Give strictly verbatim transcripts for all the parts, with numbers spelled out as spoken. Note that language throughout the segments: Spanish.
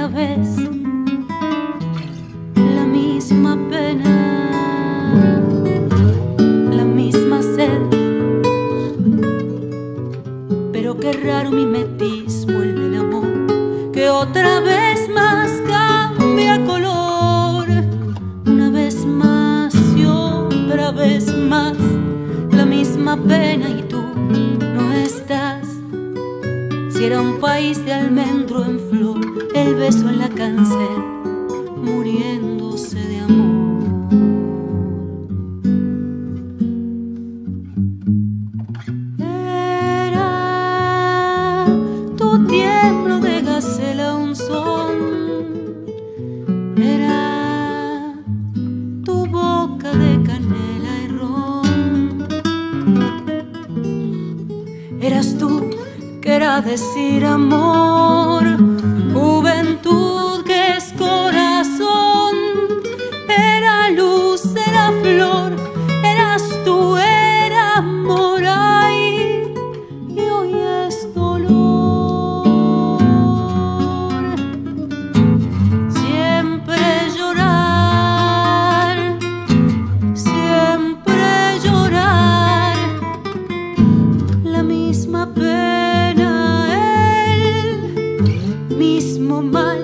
otra vez la misma pena, la misma sed. Pero qué raro mimetismo el del amor, que otra vez más cambia color. Una vez más y otra vez más la misma pena y tú no estás. Si era un país de almendro en flor, el beso en la cancel, muriéndose de amor. Era tu tiemblo de gacela un son, era tu boca de canela y ron. Eras tú que era decir amor, juventud que es corazón. Era luz, era flor, eras tú, era amor. Ay, y hoy es dolor. Siempre llorar, siempre llorar, la misma pena, mismo mal.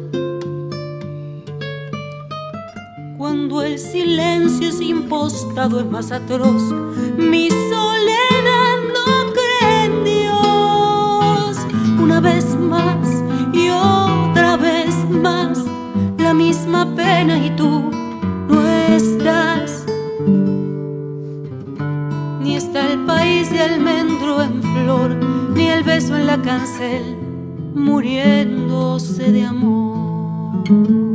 Cuando el silencio es impostado es más atroz. Mi soledad no cree en Dios. Una vez más y otra vez más la misma pena y tú no estás. Ni está el país de almendro en flor, ni el beso en la cancel, muriéndose de amor.